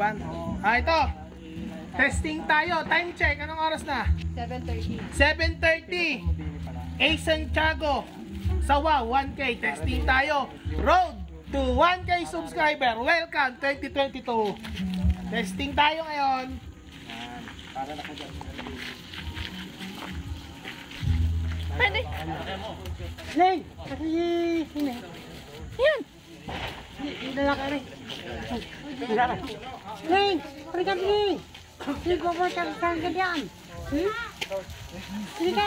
Ito. Testing tayo. Time check. Anong oras na? 7:30. 7:30. A. Santiago. Sawa, 1K. Testing tayo. Road to 1K subscriber. Welcome 2022. Testing tayo ngayon. Pwede. Ling! Kasi hindi. Yan. Hindi na ka rin. Ling! Parikan Ling! Hindi ko po saan ka dyan. Hindi ka.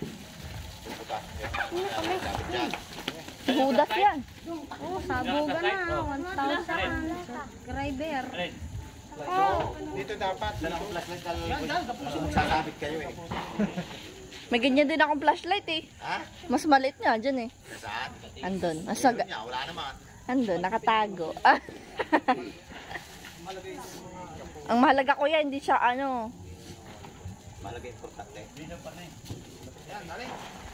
Budas yan. Oh, sabugan na. 1,000 subscriber. Oh! Dito dapat, dala ko flashlight magsasabit kayo eh. May ganyan din akong flashlight eh. Ha? Mas maliit nga dyan eh. Saan? Andun. Meron niya, wala naman. Andun, nakatago. Ang mahalaga ko yan, hindi siya ano. Malagay importante. Yan, dali.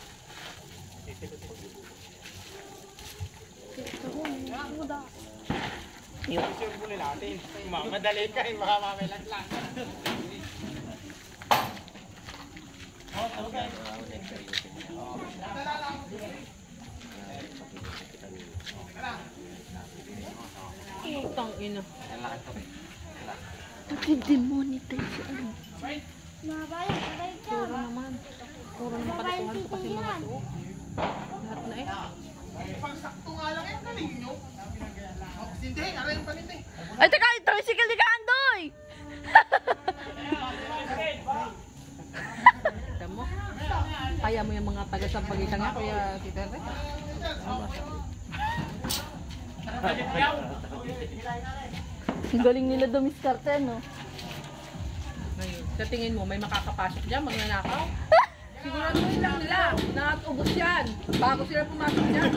Yun. Sure natin. Madali ka. Makamamelan lang. Utang ina. Pag-demonetize yan. Puro naman. Puro naman katutuhan ko kasi mga to. Lahat na eh. Pagsakto nga lang yan. Galing nyo. Hindi. Aray yung panit eh. Ay, teka! Tricycle ni Kandoy! Alam mo? Kaya mo yung mga taga-sampagitan nga, Kuya Titer. Ang galing nila dumiskarte, no? Ngayon, sa tingin mo, may makakapasok dyan, magnanakaw? Siguraduhin lang nila, nakatubos yan, bago sila pumasok dyan.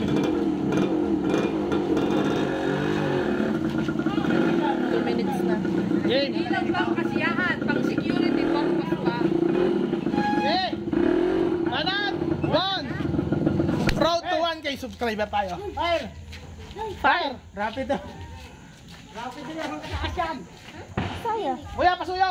2 minutes na. Hindi lang bang kasiyahan, pang security, pang paswa. Okay. Manat. 1. Road to 1K subscriber tayo. Fire. Fire. Rapid to. Rapid din ang kakasyan. Saya. Kuya, pasuyo.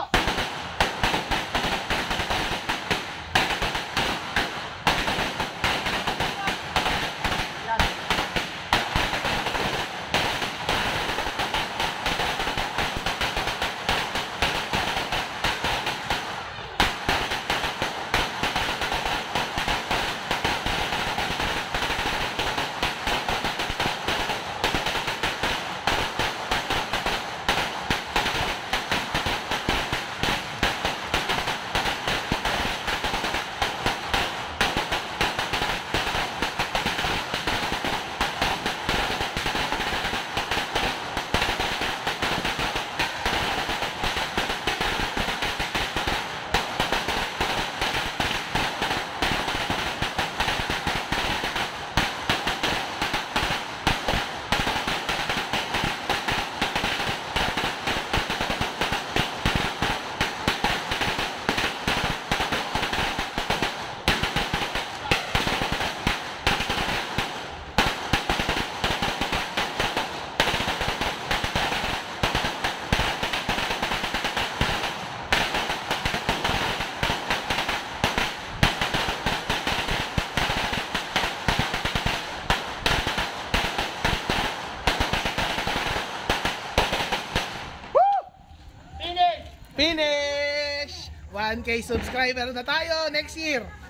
Finish! 1K subscriber na tayo next year.